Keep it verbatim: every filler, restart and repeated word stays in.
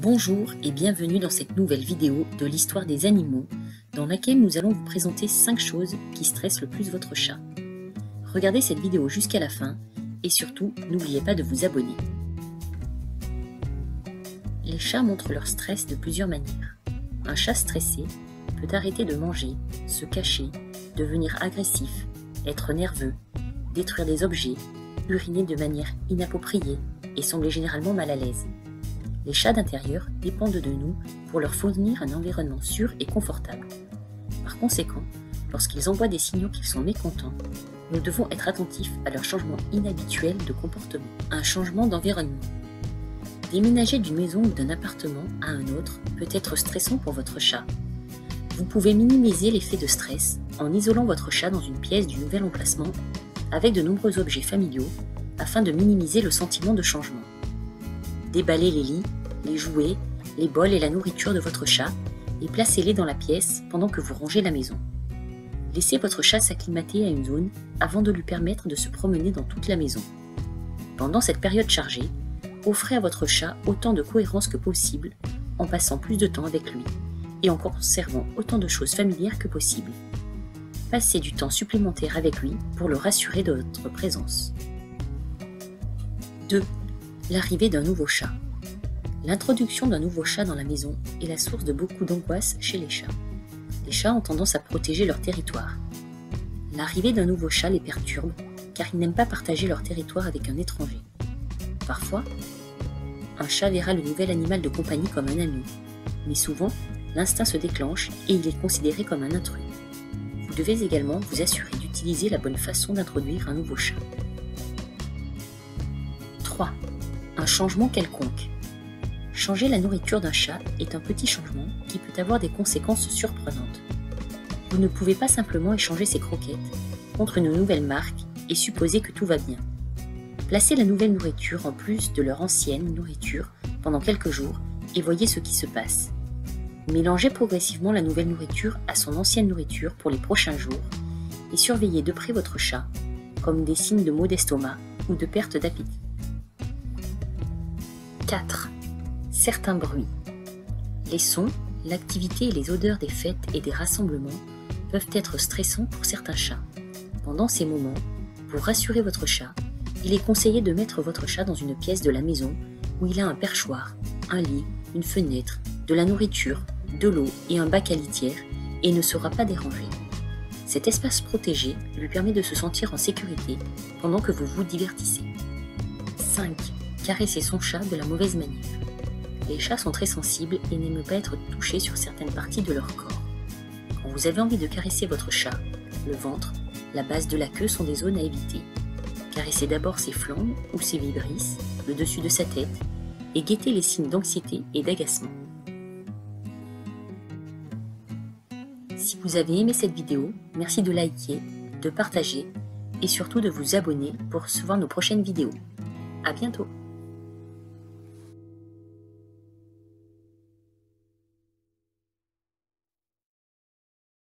Bonjour et bienvenue dans cette nouvelle vidéo de l'histoire des animaux dans laquelle nous allons vous présenter cinq choses qui stressent le plus votre chat. Regardez cette vidéo jusqu'à la fin et surtout n'oubliez pas de vous abonner. Les chats montrent leur stress de plusieurs manières. Un chat stressé peut arrêter de manger, se cacher, devenir agressif, être nerveux, détruire des objets, uriner de manière inappropriée et sembler généralement mal à l'aise. Les chats d'intérieur dépendent de nous pour leur fournir un environnement sûr et confortable. Par conséquent, lorsqu'ils envoient des signaux qu'ils sont mécontents, nous devons être attentifs à leur changement inhabituel de comportement. Un changement d'environnement. Déménager d'une maison ou d'un appartement à un autre peut être stressant pour votre chat. Vous pouvez minimiser l'effet de stress en isolant votre chat dans une pièce du nouvel emplacement avec de nombreux objets familiaux afin de minimiser le sentiment de changement. Déballez les lits, les jouets, les bols et la nourriture de votre chat et placez-les dans la pièce pendant que vous rangez la maison. Laissez votre chat s'acclimater à une zone avant de lui permettre de se promener dans toute la maison. Pendant cette période chargée, offrez à votre chat autant de cohérence que possible en passant plus de temps avec lui et en conservant autant de choses familières que possible. Passez du temps supplémentaire avec lui pour le rassurer de votre présence. deux. L'arrivée d'un nouveau chat. L'introduction d'un nouveau chat dans la maison est la source de beaucoup d'angoisse chez les chats. Les chats ont tendance à protéger leur territoire. L'arrivée d'un nouveau chat les perturbe car ils n'aiment pas partager leur territoire avec un étranger. Parfois, un chat verra le nouvel animal de compagnie comme un ami, mais souvent, l'instinct se déclenche et il est considéré comme un intrus. Vous devez également vous assurer d'utiliser la bonne façon d'introduire un nouveau chat. trois. Un changement quelconque. Changer la nourriture d'un chat est un petit changement qui peut avoir des conséquences surprenantes. Vous ne pouvez pas simplement échanger ses croquettes contre une nouvelle marque et supposer que tout va bien. Placez la nouvelle nourriture en plus de leur ancienne nourriture pendant quelques jours et voyez ce qui se passe. Mélangez progressivement la nouvelle nourriture à son ancienne nourriture pour les prochains jours et surveillez de près votre chat, comme des signes de maux d'estomac ou de perte d'appétit. quatre. Certains bruits. Les sons, l'activité et les odeurs des fêtes et des rassemblements peuvent être stressants pour certains chats. Pendant ces moments, pour rassurer votre chat, il est conseillé de mettre votre chat dans une pièce de la maison où il a un perchoir, un lit, une fenêtre, de la nourriture, de l'eau et un bac à litière et ne sera pas dérangé. Cet espace protégé lui permet de se sentir en sécurité pendant que vous vous divertissez. cinq. Caresser son chat de la mauvaise manière. Les chats sont très sensibles et n'aiment pas être touchés sur certaines parties de leur corps. Quand vous avez envie de caresser votre chat, le ventre, la base de la queue sont des zones à éviter. Caressez d'abord ses flancs ou ses vibrisses, le dessus de sa tête, et guettez les signes d'anxiété et d'agacement. Si vous avez aimé cette vidéo, merci de liker, de partager et surtout de vous abonner pour recevoir nos prochaines vidéos. À bientôt!